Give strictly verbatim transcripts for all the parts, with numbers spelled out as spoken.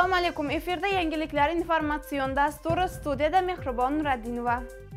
Assalomu alaykum. Efirda yangiliklar informatsion dasturi, studiyada Mehribon Nuradinova.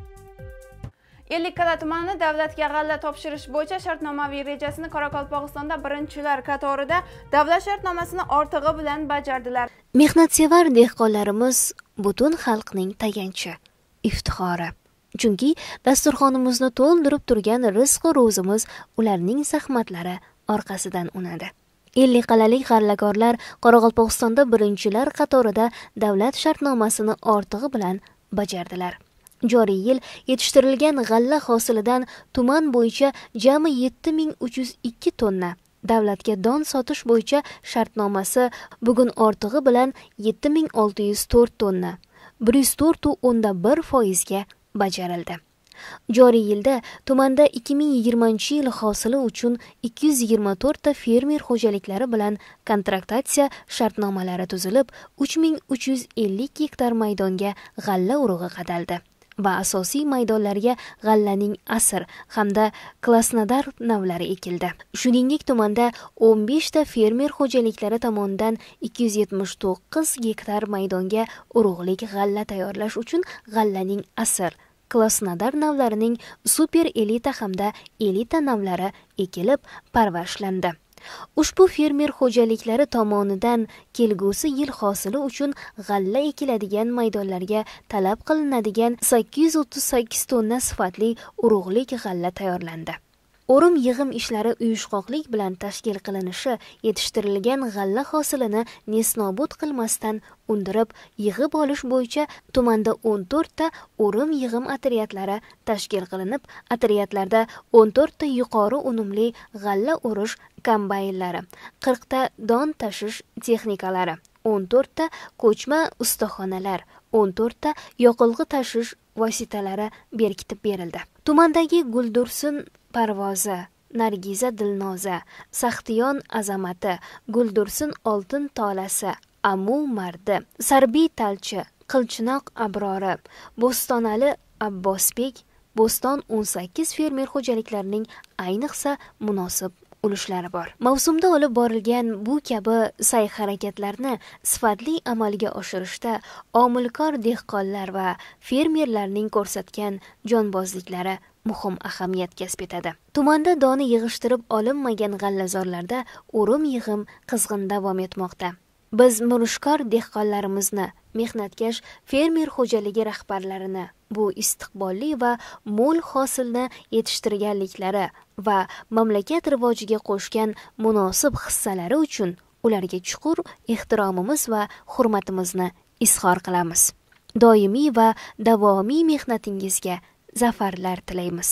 Ellikqal'a tumani davlatga g'alla topshirish bo'yicha shartnomaviy rejasini Qoraqalpog'istonda birinchilar qatorida davlat shartnomasini ortig'i bilan bajardilar. Mehnatsevar dehqonlarimiz butun xalqning tayanchi, iftixori. Chunki dasturxonimizni to'ldirib turgan rizq va ro'zimiz ularning zahmatlari orqasidan unadi. Ellikqal'alik g'allakorlar Qoraqalpog'istonda birinchilar qatorida davlat shartnomasini ortig'i bilan bajardilar. Joriy yil yetishtirilgan g'alla hosilidan tuman bo'yicha jami yetti ming uch yuz ikki tonna, davlatga don sotish bo'yicha shartnomasi bugun ortig'i bilan yetti ming olti yuz to'rt tonna, bir yuz to'rt nuqta o'n bir foiz ga bajarildi. Joriy yilda tumanda ikki ming yigirmanchi yil hosili uchun ikki yuz yigirma to'rt ta fermer xo'jaliklari bilan kontraktatsiya shartnomalari tuzilib, uch ming uch yuz ellik gektar maydonga g'alla urug'i qadaldi va asosiy maydonlarga g'allaning asr hamda Krasnodar navlari ekildi. Shuningdek, tumanda o'n besh ta fermer xo'jaliklari tomonidan ikki yuz yetmish to'qqiz gektar maydonga urug'lik g'alla tayyorlash uchun g'allaning asr Krasnodar navlarining super elita hamda elita navlari ekilib parvarishlandi. Ushbu fermer xo'jaliklari tomonidan kelgusi yil hosili uchun g'alla ekiladigan maydonlarga talab qilinadigan sakkiz yuz o'ttiz sakkiz tonna sifatli urug'lik g'alla tayyorlandi. O'rim yig'im ishlari uyushqoqlik bilan tashkil qilinishi yetishtirilgan g'alla hosilini nesnobud qilmasdan undirib yig'ib olish bo'yicha tumanda o'n to'rt ta o'rim yig'im otryadlari tashkil qilinib, otryadlarda o'n to'rt ta yuqori unumli g'alla o'rish kombaynlari, qirq ta don tashish texnikalari, o'n to'rt ta ko'chma ustaxonalar, o'n to'rt ta yoqilg'i tashish vositalari berkitib berildi. Tumandagi Guldursun Parvozi, Nargiza Dilnoza, Saxtiyon Azamati, Guldursun Oltin Tolasi, Amu Mardi, Sarbiy Talchi, Qilchinoq Abrori, Bo'stonali Abbosbek, Bo'ston o'n sakkiz fermer xo'jaliklarining ayniqsa munosib ulushlari bor. Mavsumda olib borilgan bu kabi sa'y-harakatlarni sifatli amalga oshirishda omilkor dehqonlar va fermerlarning ko'rsatgan jonbozliklari muhim ahamiyat kasb etadi. Tumanda doni yig'ishtirib olinmagan g'allazorlarda o'rim yig'im qizg'in davom etmoqda. Biz murishkor dehqonlarimizni, mehnatkash fermer xo'jaligi rahbarlarini bu istiqbolli va mo'l hosilni yetishtirganliklari va mamlakat rivojiga qo'shgan munosib hissalari uchun ularga chuqur ehtiromimiz va hurmatimizni izhor qilamiz. Doimiy va davomiy mehnatingizga zafarlar tilaymiz.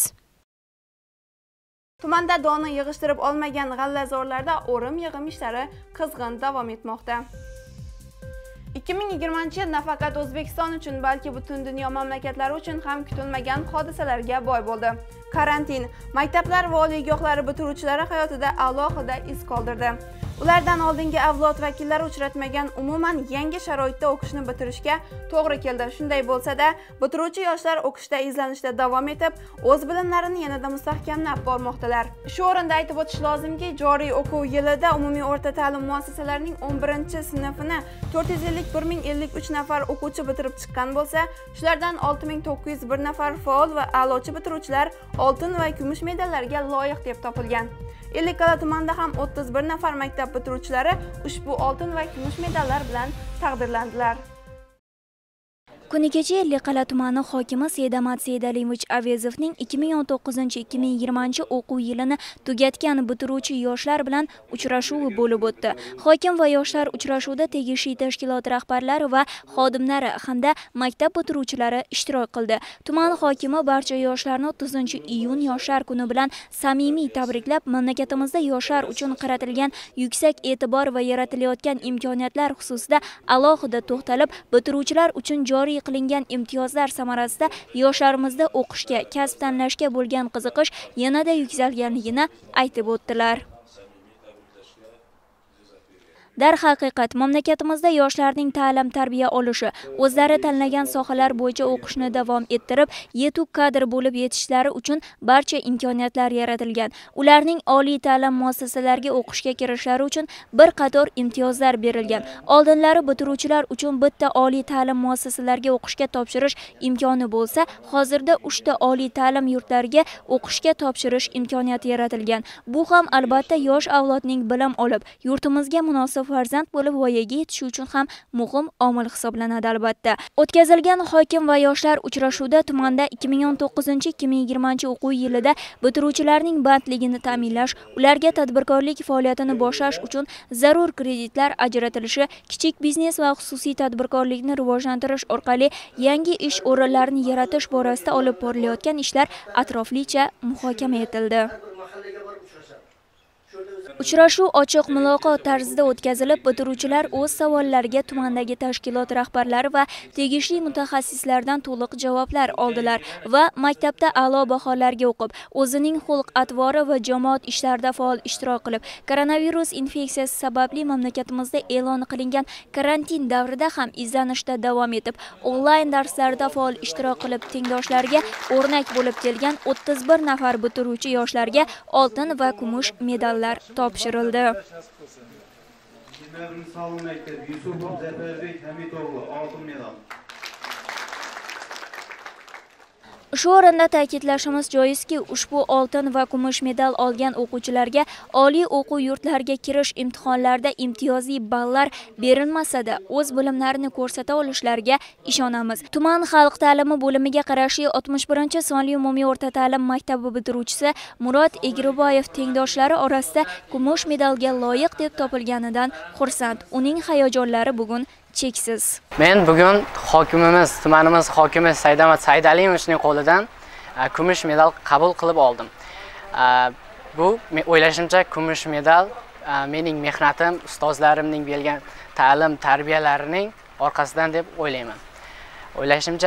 Tumanda doni yig'ishtirib olmagan g'allazorlarda o'rim yig'im ishlari qizg'in davom etmoqda. ikki ming yigirmanchi yil nafaqat O'zbekiston uchun, balki butun dunyo mamlakatlari uchun ham kutilmagan hodisalarga boy bo'ldi. Karantin maktablar va oliygohlari bitiruvchilari hayotida alohida iz qoldirdi. Ulardan oldingi avlod vakillari uchratmagan umuman yangi sharoitda o'qishni bitirishga to'g'ri keldi. Shunday bo'lsa-da, bitiruvchi yoshlar o'qishda izlanishda davom etib, o'z bilimlarini yanada mustahkamlab bormoqdalar. Shu o'rinda aytib o'tish lozimki, joriy o'quv yilida umumiy o'rta ta'lim muassasalarining o'n birinchi sinfini to'rt yuz ellik bir ming ellik uch nafar o'quvchi bitirib chiqqan bo'lsa, shulardan olti ming to'qqiz yuz bir nafar faol va a'lochi bitiruvchilar oltin va kumush medallarga loyiq deb topilgan. Ellikqal'a tumanida ham o'ttiz bir nafar maktab bitiruvchilari ushbu oltin va kumush medallar bilan taqdirlandilar. Kuni kecha Ellikqal'a tumani hokimi Seydamat Seydalimich Avezovning ikki ming o'n to'qqizinchi ikki ming yigirmanchi o'quv yilini tugatgan bitiruvchi yoshlar bilan uchrashuvi bo'lib o'tdi. Hokim va yoshlar uchrashuvida tegishli tashkilot rahbarlari va xodimlari hamda maktab bitiruvchilari ishtirok qildi. Tuman hokimi barcha yoshlarni o'ttizinchi iyun yoshlar kuni bilan samimiy tabriklab, mamlakatimizda yoshlar uchun qaratilgan yuksak e'tibor va yaratilayotgan imkoniyatlar xususida alohida to'xtalib, bitiruvchilar uchun joriy qilingan imtiyozlar samarasida yoshlarimizda o'qishga, kasb tanlashga bo'lgan qiziqish yanada yuksalganligini aytib o'tdilar. Darhaqiqat, mamlakatimizda yoshlarning ta'lim tarbiya olishi, o'zlari tanlagan sohalar bo'yicha o'qishni davom ettirib, yetuk kadr bo'lib yetishlari uchun barcha imkoniyatlar yaratilgan. Ularning oliy ta'lim muassasalariga o'qishga kirishlari uchun bir qator imtiyozlar berilgan. Oldinlari bitiruvchilar uchun bitta oliy ta'lim muassasalariga o'qishga topshirish imkoni bo'lsa, hozirda uchta oliy ta'lim yurtlariga o'qishga topshirish imkoniyati yaratilgan. Bu ham albatta yosh avlodning bilim olib, yurtimizga munosib farzand bo'lib voyaga yetishi uchun ham muhim omil hisoblanadi albatta. O'tkazilgan hokim va yoshlar uchrashuvida tumanda ikki ming o'n to'qqizinchi ikki ming yigirmanchi o'quv yilida bitiruvchilarning bandligini ta'minlash, ularga tadbirkorlik faoliyatini boshlash uchun zarur kreditlar ajratilishi, kichik biznes va xususiy tadbirkorlikni rivojlantirish orqali yangi ish o'rinlarini yaratish borasida olib borilayotgan ishlar atroflicha muhokama etildi. Uchrashuv ochiq muloqot tarzida o'tkazilib, bitiruvchilar o'z savollariga tumandagi tashkilot rahbarlari va tegishli mutaxassislardan to'liq javoblar oldilar va maktabda a'lo baholarga o'qib, o'zining xulq-atvori va jamoat ishlarida faol ishtirok qilib, koronavirus infeksiyasi sababli mamlakatimizda e'lon qilingan karantin davrida ham izlanishda davom etib, onlayn darslarda faol ishtirok qilib, tengdoshlariga o'rnak bo'lib kelgan o'ttiz bir nafar bitiruvchi yoshlarga oltin va kumush medallar topshirildi. Shu o'rinda ta'kidlashimiz joizki, ushbu oltin va kumush medal olgan o'quvchilarga oliy o'quv yurtlariga kirish imtihonlarida imtiyozli ballar berilmasa-da, o'z bilimlarini ko'rsata olishlariga ishonamiz. Tuman xalq ta'limi bo'limiga qarashli oltmish birinchi sonli umumiy o'rta ta'lim maktabi bitiruvchisi Murod Egriboyev tengdoshlari orasida kumush medalga loyiq deb topilganidan xursand. Uning hayajonlari bugun cheksiz. Men bugun hokimimiz, tumanimiz hokimi Saydamat Saydalimovning qo'lidan kumush medal qabul qilib oldim. Bu o'ylashimcha kumush medal mening mehnatim, ustozlarimning bergan ta'lim, tarbiyalarining orqasidan deb o'ylayman. O'ylashimcha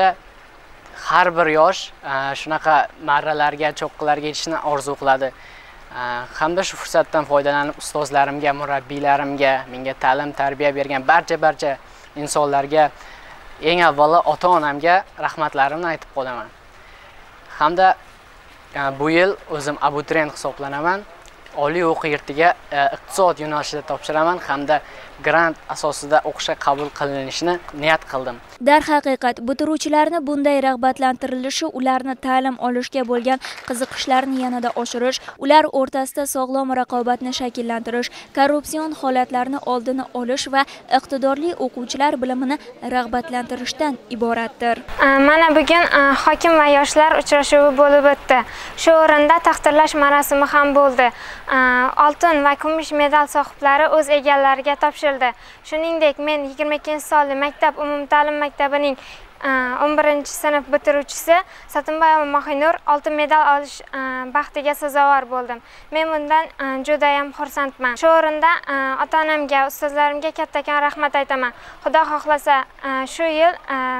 har bir yosh shunaqa marralarga, cho'qqilarga yetishni orzu qiladi. Hamda shu fursatdan foydalanib ustozlarimga, murabbiylarimga, menga ta'lim, tarbiya bergan barcha-barcha insonlarga, eng avvalo ota-onamga rahmatlarimni aytib qolaman. Hamda bu yil o'zim abituriyent hisoblanaman. Oliy o'quv yurtiga iqtisod yo'nalishida topshiraman hamda grant asosida o'qishga qabul qilinishini niyat qildim. Darhaqiqat, bitiruvchilarni bunday rag'batlantirilishi ularni ta'lim olishga bo'lgan qiziqishlarini yanada oshirish, ular o'rtasida sog'lom raqobatni shakllantirish, korrupsion holatlarni oldini olish va iqtidorli o'quvchilar bilimini rag'batlantirishdan iboratdir. Mana bugun hokim va yoshlar uchrashuvi bo'lib o'tdi. Shu o'rinda taqdirlash marosimi ham bo'ldi. Oltin va kumush medal sohiblari o'z egallariga topshirildi. Shuningdek, men yigirma ikkinchi sonli maktab umumta'lim maktabining o'n birinchi sinf bitiruvchisi Satimbayeva Mohinur oltin medal olish baxtiga sazovor bo'ldim. Men bundan juda ham xursandman. Shu o'rinda ota-onamga, ustozlarimga kattakon rahmat aytaman. Xudo xohlasa, shu yil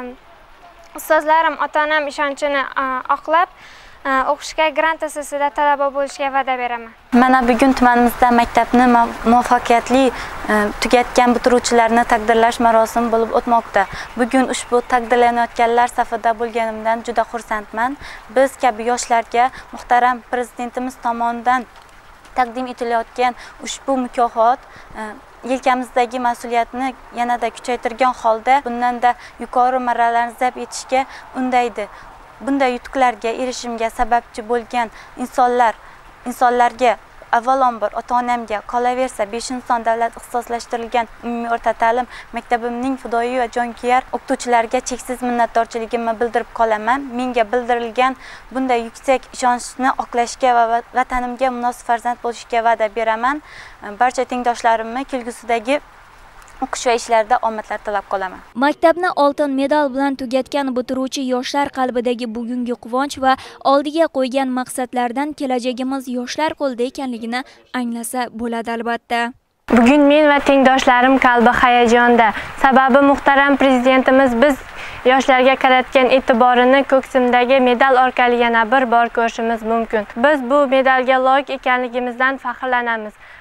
ustozlarim ota-onam ishonchini oqlab o'qishga grant asosida talaba bo'lishga va'da beraman. Mana bugun tumanimizda maktabni muvaffaqiyatli tugatgan bitiruvchilarni taqdirlash marosimi bo'lib o'tmoqda. Bugun ushbu taqdirlanayotganlar safida bo'lganimdan juda xursandman. Biz kabi yoshlarga muhtaram prezidentimiz tomonidan taqdim etilayotgan ushbu mukofot yelkamizdagi mas'uliyatni yanada kuchaytirgan holda bundanda yuqori marralarni zabt etishga undaydi. Bunday yutuqlarga erishimga sababchi bo'lgan insonlar, insonlarga avvalambor ota-onamga, qolaversa beshinchi son davlat ixtisoslashtirilgan umumiy o'rta ta'lim maktabimning fidoyi va jonkuyar o'qituvchilariga cheksiz minnatdorchiligimni bildirib qolaman. Menga bildirilgan bunday yuksak ishonchni oqlashga va vatanimga munosib farzand bo'lishga va'da beraman. Barcha tengdoshlarimni kelgusidagi o'qish va ishlarda omadlar tilab qolaman. Maktabni oltin medal bilan tugatgan bitiruvchi yoshlar qalbidagi bugungi quvonch va oldiga qo'ygan maqsadlardan kelajagimiz yoshlar qo'lida ekanligini anglasa bo'ladi albatta. Bugun men va tengdoshlarim qalbi hayajonda. Sababi muhtaram prezidentimiz biz yoshlarga qaratgan e'tiborini ko'ksimdagi medal orqali yana bir bor ko'rishimiz mumkin. Biz bu medalga loyiq ekanligimizdan faxrlanamiz.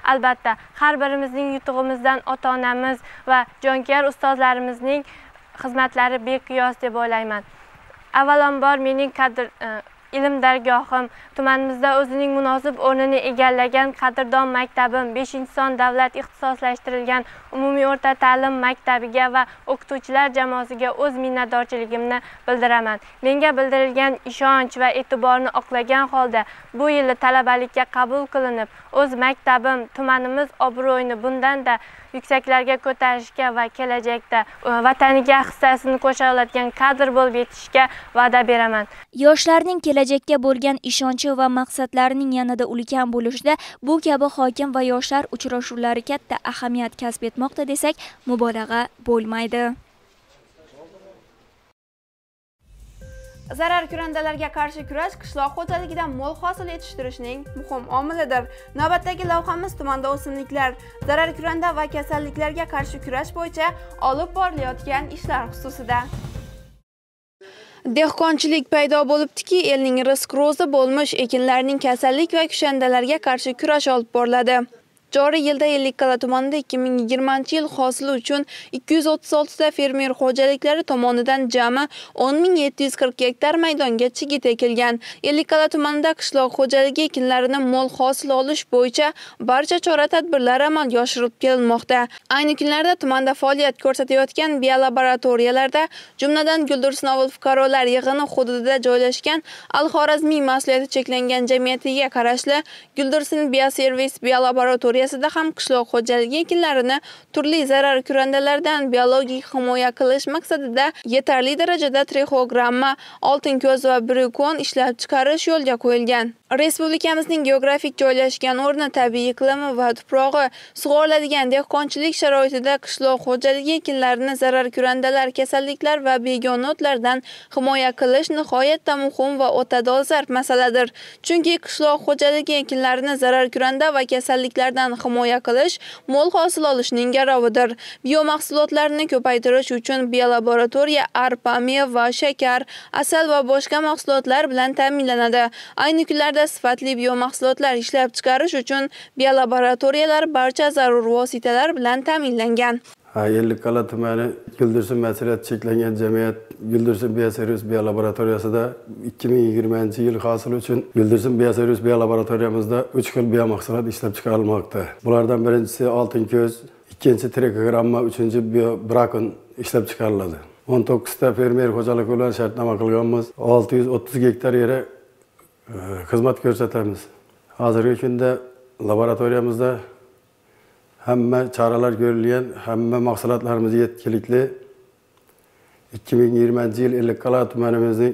Albatta, har birimizning yutug'imizdan ota-onamiz va jonkuyar ustozlarimizning xizmatlari beqiyos deb o'ylayman. Avvalambor mening qadr ilm dargohim, tumanimizda o'zining munosib o'rnini egallagan qadrdon maktabim, beshinchi son davlat ixtisoslashtirilgan umumiy o'rta ta'lim maktabiga va o'qituvchilar jamoasiga o'z minnatdorchiligimni bildiraman. Menga bildirilgan ishonch va e'tiborni oqlagan holda bu yil talabalikka qabul qilinib, o'z maktabim, tumanimiz obro'yini bundan-da yuksaklarga ko'tarishga va kelajakda vataniga hissasini qo'sha oladigan kadr bo'lib yetishga va'da beraman. Yoshlarning kelajakka bo'lgan ishonchi va maqsadlarining yanada ulkan bo'lishida bu kabi hokim va yoshlar uchrashuvlari katta ahamiyat kasb etmoqda desak, mubolag'a bo'lmaydi. Zararkurandalarga qarshi kurash qishloq xo'jaligida mo'l hosil yetishtirishning muhim omilidir. Navbatdagi lavhamiz tumanda o'simliklar, zararkuranda va kasalliklarga qarshi kurash bo'yicha olib borilayotgan ishlar xususida. Dehqonchilik paydo bo'libdiki, elning rizq ro'zi bo'lmish ekinlarning kasallik va kushandalarga qarshi kurash olib boriladi. Joriy yilda Ellikqal'a tumanida ikki ming yigirmanchi yil hosili uchun ikki yuz o'ttiz olti ta fermer xo'jaliklari tomonidan jami o'n ming yetti yuz qirq gektar maydonga chigit ekilgan. Ellikqal'a tumanida qishloq xo'jaligi ekinlarini mo'l hosil olish bo'yicha barcha chora-tadbirlar amalga oshirib kelinmoqda. Ayni kunlarda tumanda faoliyat ko'rsatayotgan biolaboratoriyalarda, jumladan Guldursnovul fuqarolar yig'ini hududida joylashgan Al-Xorazmiy mas'uliyati cheklangan jamiyatiga qarashli Guldursin bioservis biolaboratoriyasi da ham qishloq xo'jaligi ekinlarini turli zararkurandalardan biologik himoya qilish maqsadida yetarli darajada trixogramma, oltin ko'z va brikon ishlab chiqarish yo'lga qo'yilgan. Respublikamizning geografik joylashgan o'rni, tabiiy iqlimi va tuprog'i sug'oriladigan dehqonchilik sharoitida qishloq xo'jaligi ekinlarini zararkurandalar, kasalliklar va begona o'tlardan himoya qilish nihoyatda muhim va o'ta dolzarb masaladir. Chunki qishloq xo'jaligi ekinlarini zararkuranda va kasalliklardan himoya qilish mo'l hosil olishning garovidir. Biomahsulotlarni ko'paytirish uchun biolaboratoriya arpa, meva, shakar, asal va boshqa mahsulotlar bilan ta'minlanadi. Ayni kunlarda sifatli biomahsulotlar ishlab chiqarish uchun biolaboratoriyalar barcha zarur vositalar bilan ta'minlangan. Ellikqal'a tumani Guldursin mas'uliyati cheklangan jamiyat Guldursin bioservis biolaboratoriyasida ikki ming yigirmanchi yil hosili uchun Guldursin bioservis biolaboratoriyamizda uch xil biomahsulot ishlab chiqarilmoqda. Bulardan birinchisi oltin ko'z, ikkinchi trixogramma, uchinchi brikon ishlab chiqariladi. o'n to'qqiz ta fermer xo'jaligi bilan shartnoma qilganmiz. olti yuz o'ttiz gektar yeri xizmat ko'rsatamiz. Hozirgi kunda laboratoriyamizda hamma choralar ko'rilgan, hamma mahsulotlarimiz yetkazikli. ikki ming yigirmanchi yil Ellikqal'a tumanimizning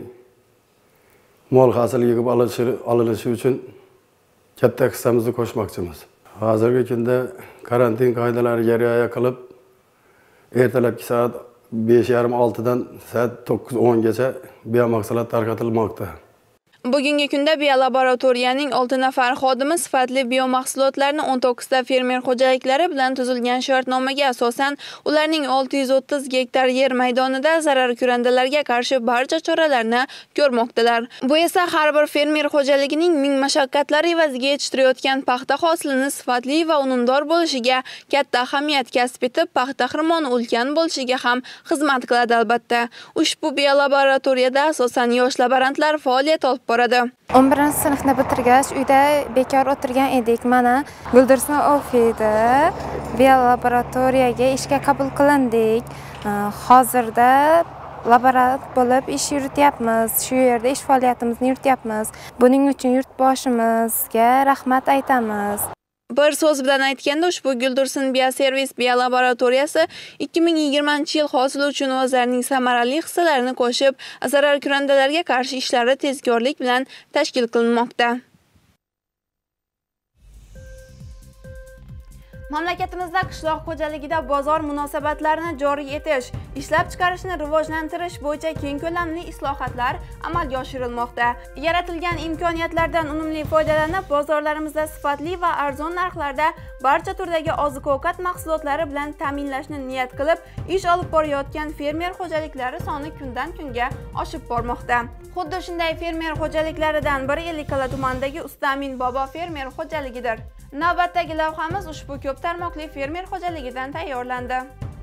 mo'l hosil yig'ib olinishi uchun katta hissamizni qo'shmoqchimiz. Hozirgi kunda karantin qoidalariga rioya qilib, ertalabki soat besh yarim olti dan soat to'qqiz o'n gacha biomahsulot tarqatilmoqda. Bugungi kunda biolaboratoriyaning olti nafar xodimi sifatli biomahsulotlarni o'n to'qqiz ta fermer xo'jaliklari bilan tuzilgan shartnomaga asosan ularning olti yuz o'ttiz gektar yer maydonida zararkurandalarga qarshi barcha choralarni ko'rmoqdalar. Bu esa har bir fermer xo'jaligining ming mashaqqatlari evaziga yetishtirayotgan paxta hosilini sifatli va unumdor bo'lishiga katta ahamiyat kasb etib, paxta xirmoni ulkan bo'lishiga ham xizmat qiladi albatta. Ushbu biolaboratoriyada asosan yosh laborantlar faoliyat olib o'n birinchi sinfni bitirgach uyda bekor o'tirgan edik. Mana Guldursin ofida biolaboratoriyaga ishga qabul qilindik. Hozirda laborant bo'lib ish yurityapmiz. Shu yerda ish faoliyatimizni yurityapmiz. Buning uchun yurtboshimizga rahmat aytamiz. Bir so'z bilan aytganda, ushbu Guldursin bioservis biolaboratoriyasi ikki ming yigirmanchi yil hosili uchun o'zlarining samarali hissalarini qo'shib, zararkurandalarga qarshi ishlari tezkorlik bilan tashkil qilinmoqda. Mamlakatimizda qishloq xo'jaligida bozor munosabatlarini joriy etish, ishlab chiqarishni rivojlantirish bo'yicha keng ko'lamli islohotlar amalga oshirilmoqda. Yaratilgan imkoniyatlardan unumli foydalanib, bozorlarimizda sifatli va arzon narxlarda barcha turdagi oziq-ovqat mahsulotlari bilan ta'minlashni niyat qilib, ish olib borayotgan fermer xo'jaliklari soni kundan kunga oshib bormoqda. Xuddi shunday fermer xo'jaliklaridan biri Ellikqal'a tumanidagi Ustamin Bobo fermer xo'jaligidir. Navbatdagi lavhamiz ushbu ko'p tarmoqli fermer xo'jaligidan tayyorlandi.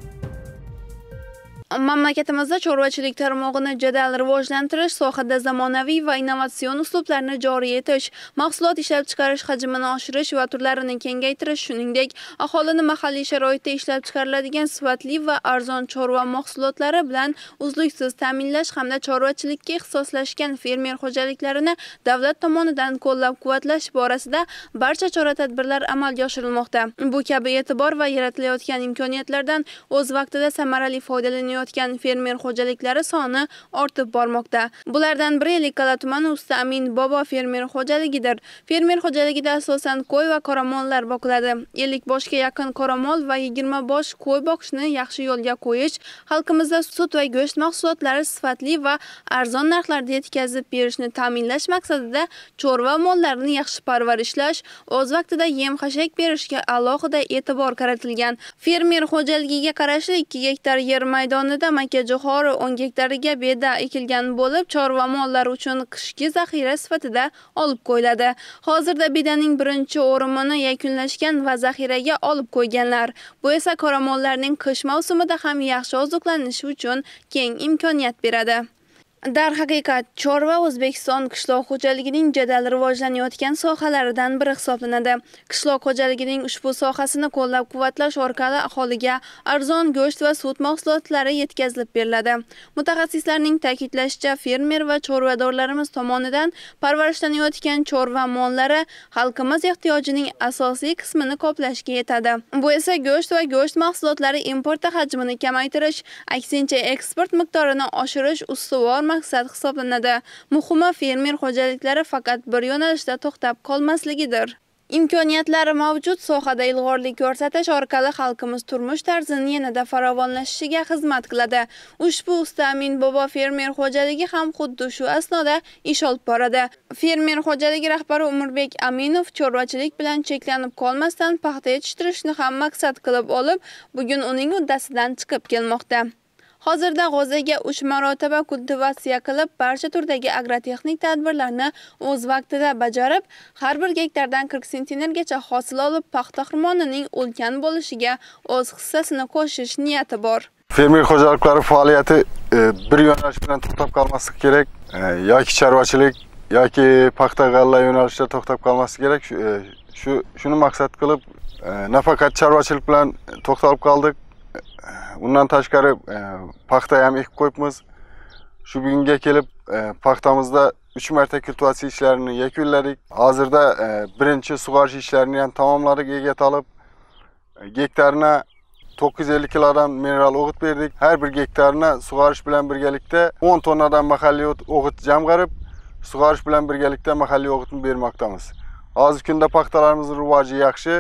Mamlakatimizda chorvachilik tarmog'ini jadal rivojlantirish, sohada zamonaviy va innovatsion uslublarni joriy etish, mahsulot ishlab chiqarish hajmini oshirish va turlarini kengaytirish, shuningdek, aholini mahalliy sharoitda ishlab chiqariladigan sifatli va arzon chorva mahsulotlari bilan uzluksiz ta'minlash hamda chorvachilikka ixtisoslashgan fermer xo'jaliklarini davlat tomonidan qo'llab-quvvatlash borasida barcha chora-tadbirlar amalga oshirilmoqda. Bu kabi e'tibor va yaratilayotgan imkoniyatlardan o'z vaqtida samarali foydalanayotgan fermer xo'jaliklari soni ortib bormoqda. Bulardan biri Ellikqal'a tumani Ustamin Bobo fermer xo'jaligidir. Fermer xo'jaligida asosan qo'y va qoramollar boqiladi. ellik boshga yaqin qoramol va yigirma bosh qo'y boqishni yaxshi yo'lga qo'yish, xalqimizda sut va go'sht mahsulotlari sifatli va arzon narxlarda yetkazib berishni ta'minlash maqsadida chorva mollarini yaxshi parvarishlash, o'z vaqtida yem-xashak berishga alohida e'tibor qaratilgan. Fermer xo'jaligiga qarashli ikki gektar yer maydoni makajo'xori o'n gektariga beda ekilgan bo'lib, chorva mollari uchun qishki zaxira sifatida olib qo'yiladi. Hozirda bedaning birinchi o'rimini yakunlashgan va zaxiraga olib qo'yganlar. Bu esa qoramollarning qish mavsumida ham yaxshi oziqlanishi uchun keng imkoniyat beradi. Darhaqiqat, chorva O'zbekiston qishloq xo'jaligining jadal rivojlanayotgan sohalaridan biri hisoblanadi. Qishloq xo'jaligining ushbu sohasini qo'llab-quvvatlash orqali aholiga arzon go'sht va sut mahsulotlari yetkazilib beriladi. Mutaxassislarning ta'kidlashicha, fermer va chorvadorlarimiz tomonidan parvarishlanayotgan chorva mollari xalqimiz ehtiyojining asosiy qismini qoplashga yetadi. Bu esa go'sht va go'sht mahsulotlari importi hajmini kamaytirish, aksincha eksport miqdorini oshirish ustuvor maqsad hisoblanadi. Muhimi, fermer xo'jaliklari faqat bir yo'nalishda to'xtab qolmasligidir. Imkoniyatlari mavjud sohada ilg'orlik ko'rsatish orqali xalqimiz turmush tarzini yanada farovonlashishiga xizmat qiladi. Ushbu Ustamin Bobo fermer xo'jaligi ham xuddi shu asnoda ish olib boradi. Fermer xo'jaligi rahbari Umurbek Aminov chorvachilik bilan cheklanib qolmasdan paxta yetishtirishni ham maqsad qilib olib, bugun uning uddasidan chiqib kelmoqda. Hozirda g'o'zaga uch marotaba kultivatsiya qilib, barcha turdagi agrotexnik tadbirlarni o'z vaqtida bajarib, har bir gektardan qirq sentnergacha hosil olib, paxta xirmonining ulkan bo'lishiga o'z hissasini qo'shish niyati bor. Fermer xo'jaliklari faoliyati bir yo'nalish bilan to'xtab qolmasligi kerak, yoki chorvachilik yoki paxta g'alla yo'nalishida to'xtab qolmasligi kerak. Shu shuni maqsad qilib, nafaqat chorvachilik bilan to'xtalib qoldik. Undan tashqari paxta ham ekib qo'yibmiz. Shu bugunga kelib paxtamizda uch marta kultivatsiya ishlarini yakunladik. Hozirda birinchi sug'orish ishlarini ham tamomladik, egat olib. Gektarına to'qqiz yuz ellik kilodan mineral o'g'it berdik. Har bir gektarına sug'orish bilan birgalikda o'n tonnadan mahalliy o'g'it jamg'arib, sug'orish bilan birgalikda mahalliy o'g'itni bermoqdamiz. Hozirgi kunda paxtalarimizning rivoji yaxshi,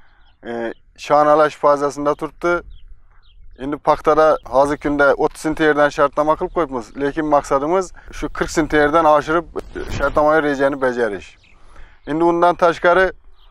shonalash fazasida turibdi. Endi paxtada hozirgi kunda o'ttiz sentnerdan shartnoma qilib qo'yibmiz, lekin maqsadimiz shu qirq sentnerdan oshirib shartnomaviy rejani bajarish. Endi undan tashqari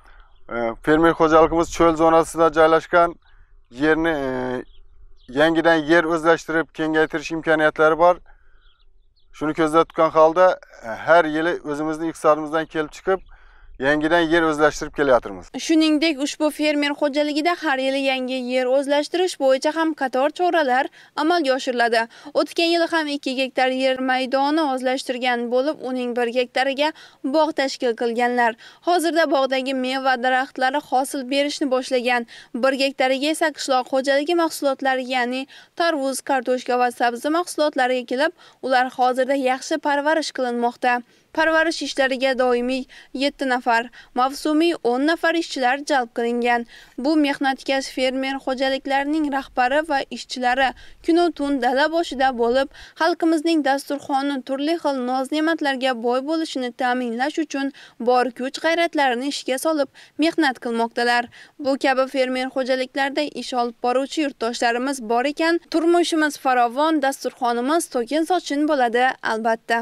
fermer xo'jaligimiz cho'l zonasida joylashgan, yerni yangidan yer o'zlashtirib kengaytirish imkoniyatlari bor. Shuni ko'zda tutgan holda har yili o'zimizning iqtisodimizdan kelib chiqib yangidan yer o'zlashtirib kelyapmiz. Shuningdek, ushbu fermer xo'jaligida har yili yangi yer o'zlashtirish bo'yicha ham qator choralar amalga oshiriladi. O'tgan yil ham ikki gektar yer maydoni o'zlashtirgan bo'lib, uning bir gektariga bog' tashkil qilganlar. Hozirda bog'dagi meva daraxtlari hosil berishni boshlagan. bir gektariga esa qishloq xo'jaligi mahsulotlari, ya'ni tarvuz, kartoshka va sabzi mahsulotlari ekilib, ular hozirda yaxshi parvarish qilinmoqda. Parvarish ishlariga doimiy yetti nafar, mavsumiy o'n nafar ishchilar jalb qilingan. Bu mehnatkash fermer xo'jaliklarining rahbari va ishchilari kunu tun dala boshida bo'lib, xalqimizning dasturxoni turli xil noz-ne'matlarga boy bo'lishini ta'minlash uchun bor kuch-g'ayratlarini ishga solib mehnat qilmoqdalar. Bu kabi fermer xo'jaliklarda ish olib boruvchi yurtdoshlarimiz bor ekan, turmushimiz farovon, dasturxonimiz to'kin sochin bo'ladi albatta.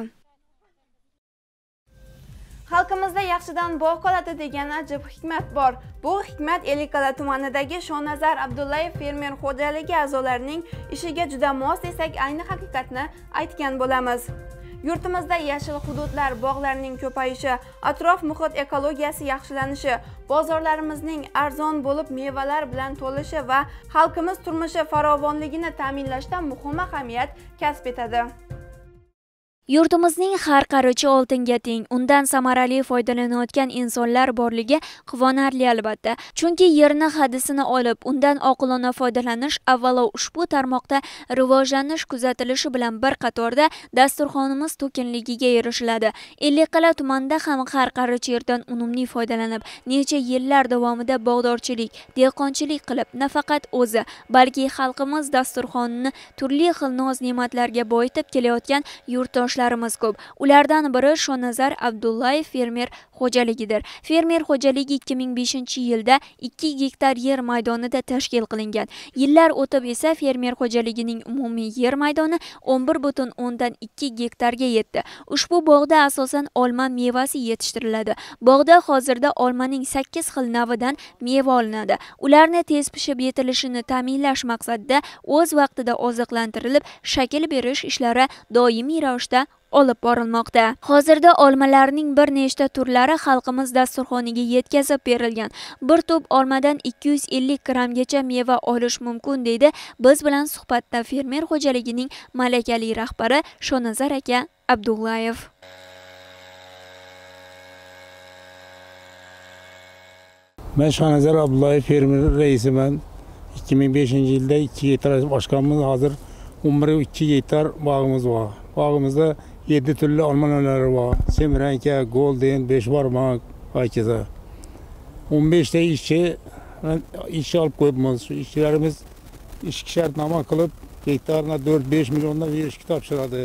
Xalqimizda yaxshidan bog' qoladi degan ajib hikmat bor. Bu hikmat Ellikqal'a tumanidagi Shonazar Abdullayev fermer xo'jaligi a'zolarining ishiga juda mos desak, ayni haqiqatni aytgan bo'lamiz. Yurtimizda yashil hududlar, bog'larning ko'payishi, atrof muhit ekologiyasi yaxshilanishi, bozorlarimizning arzon bo'lib mevalar bilan to'lishi va xalqimiz turmushi farovonligini ta'minlashda muhim ahamiyat kasb etadi. Yurtimizning har qarichi oltinga teng, undan samarali foydalanayotgan insonlar borligi quvonarli albatta. Chunki yerni hadisini olib, undan oqilona foydalanish avvalo ushbu tarmoqda rivojlanish kuzatilishi bilan bir qatorda dasturxonimiz to'kinligiga erishiladi. Ellikqal'a tumanida ham har qarichi yerdan unumli foydalanib, necha yillar davomida bog'dorchilik, dehqonchilik qilib, nafaqat o'zi, balki xalqimiz dasturxonini turli xil noz-ne'matlarga boyitib kelayotgan yurtdoshlar ko'p. Ulardan biri Shonazar Abdullayev fermer xo'jaligidir. Fermer xo'jaligi ikki ming beshinchi yilda ikki gektar yer maydonida tashkil qilingan. Yillar o'tib esa fermer xo'jaligining umumiy yer maydoni o'n bir butun o'ndan ikki gektarga yetdi. Ushbu bog'da asosan olma mevasi yetishtiriladi. Bog'da hozirda olmaning sakkiz xil navidan meva olinadi. Ularni tez pishib yetilishini ta'minlash maqsadida o'z vaqtida oziqlantirilib, shakl berish ishlari doimiy ravishda olib borilmoqda. Hozirda olmalarning bir nechta turlari xalqimiz dasturxoniga yetkazib berilgan. Bir to'p olmadan ikki yuz ellik grammgacha meva olish mumkin deydi biz bilan suhbatda fermer xo'jaligining malakali rahbari Shonazar aka Abdullayev. Men Shonazar Abdullayev fermer reisiman. ikki ming beshinchi yilda ikki gektar oshganmiz. Hozir o'n bir ikki gektar bog'imiz bor. Bog'imizda yetti turli olma navlari bor. Semranka, Golden, besh barmoq, hokazo. o'n besh ta ishchi ish olib qo'yibmiz. Shu ishchilarimiz ishga shartnoma qilib, gektarga to'rt besh milliondan berishga topshiradi.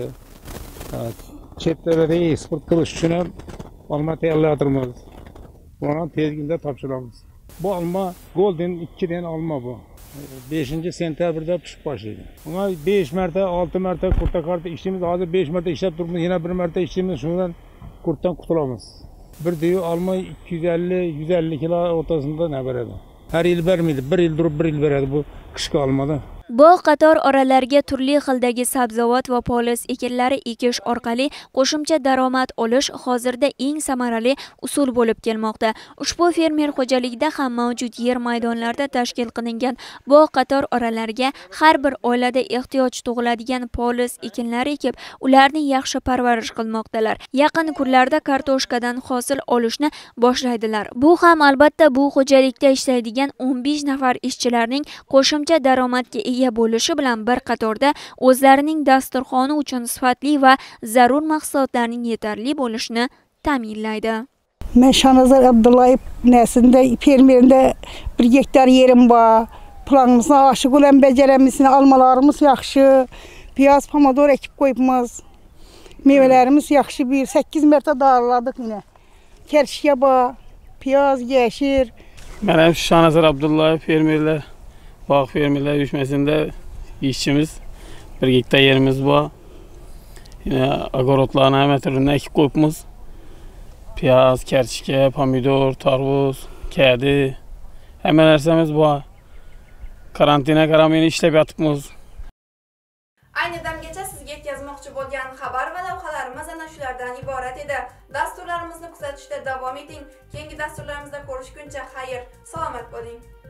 Chet elga eksport qilish uchun ham olma tayyorlayapmiz. Buni tezginda topshiramiz. Bu olma Golden ikki dan olma bu. beshinchi sentyabrda pishib boshlaydi. Bunga besh marta, olti marta kurta karta ishimiz, hozir besh marta ishlab turibmiz, yana bir marta ishimiz, shundan kurtdan qutulamiz. Bir diyu olma ikki yuz ellik yuz ellik kilo o'rtasida ne beradi. Har yil bermaydi, bir yil turib bir yil beradi bu qishki olmada. Bog' qator oralarga turli xildagi sabzavot va poliz ekinlari ekish orqali qo'shimcha daromad olish hozirda eng samarali usul bo'lib kelmoqda. Ushbu fermer xo'jaligida ham mavjud yer maydonlarida tashkil qilingan bog' qator oralarga har bir oilada ehtiyoj tug'iladigan poliz ekinlari ekib, ularni yaxshi parvarish qilmoqdalar. Yaqin kunlarda kartoshkadan hosil olishni boshlaydilar. Bu ham albatta bu xo'jalikda ishlaydigan o'n besh nafar ishchilarning qo'shimcha daromadga ega bo'lishi bilan bir qatorda o'zlarining dasturxoni uchun sifatli va zarur mahsulotlarning yetarli bo'lishini ta'minlaydi. Men Shonazar Abdullayev neslinde fermerinde bir gektar yerim bor. Planımızı aşık olan beceremizini, almalarımız yaxşı, piyaz, pomidor ekip koyupmiz. Meyvelerimiz yaxşı bir sakkiz marta dağıladık yine. Kerşiye bor, piyaz, yeşil. Ben Shonazar Abdullayev fermerler Bog' fermerlar uyushmasida ishchimiz, bir gektar yerimiz bor. Yine agorodlarni hamma turini ekib qo'yibmiz. Piyaz, kartoshka, pomidor, tarvuz, kadi, hamma narsamiz bor. Karantina qaramay ishlab yotibmiz. Ayni damgacha sizga yetkazmoqchi bo'lgan xabar va lavhalarimiz ana shulardan iborat edi. Dasturlarimizni kuzatishda davom eting. Keyingi dasturlarimizda ko'rishguncha xayr, salomat bo'ling.